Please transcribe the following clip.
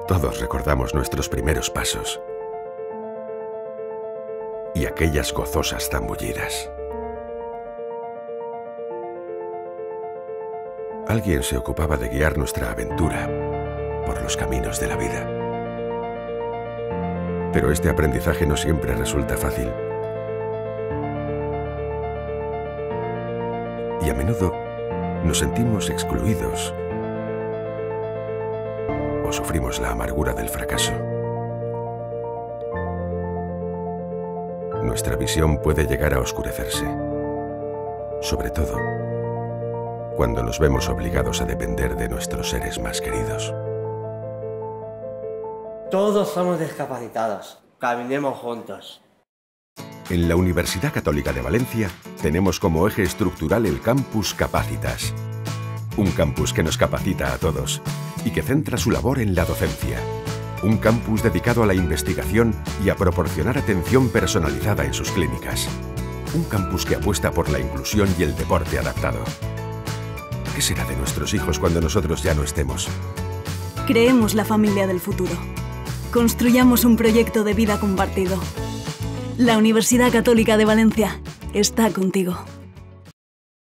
Todos recordamos nuestros primeros pasos y aquellas gozosas zambullidas. Alguien se ocupaba de guiar nuestra aventura por los caminos de la vida. Pero este aprendizaje no siempre resulta fácil. Y a menudo nos sentimos excluidos o sufrimos la amargura del fracaso. Nuestra visión puede llegar a oscurecerse, sobre todo cuando nos vemos obligados a depender de nuestros seres más queridos. Todos somos discapacitados. Caminemos juntos. En la Universidad Católica de Valencia tenemos como eje estructural el Campus Capacitas. Un campus que nos capacita a todos y que centra su labor en la docencia. Un campus dedicado a la investigación y a proporcionar atención personalizada en sus clínicas. Un campus que apuesta por la inclusión y el deporte adaptado. ¿Qué será de nuestros hijos cuando nosotros ya no estemos? Creemos la familia del futuro. Construyamos un proyecto de vida compartido. La Universidad Católica de Valencia está contigo.